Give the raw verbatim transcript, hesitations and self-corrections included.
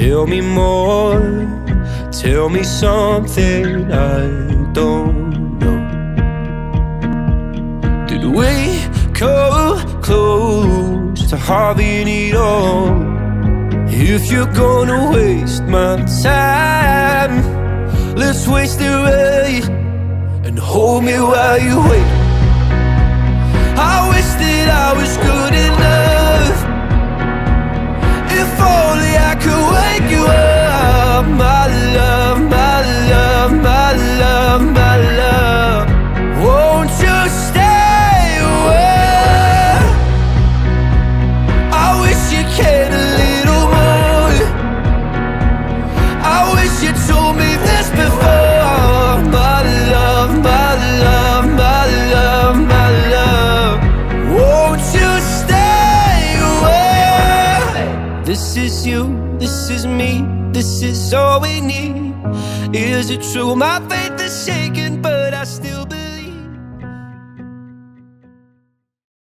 Tell me more, tell me something I don't know. Did we come close to having it all? If you're gonna waste my time, let's waste it right, and hold me while you wait. I wish that I was good enough. If only I could wake you up, my love, my love, my love, my love. Won't you stay away? I wish you cared a little more. I wish you told me this before, my love, my love, my love, my love. Won't you stay away? This is you, this is me, this is all we need. Is it true? My faith is shaken, but I still believe.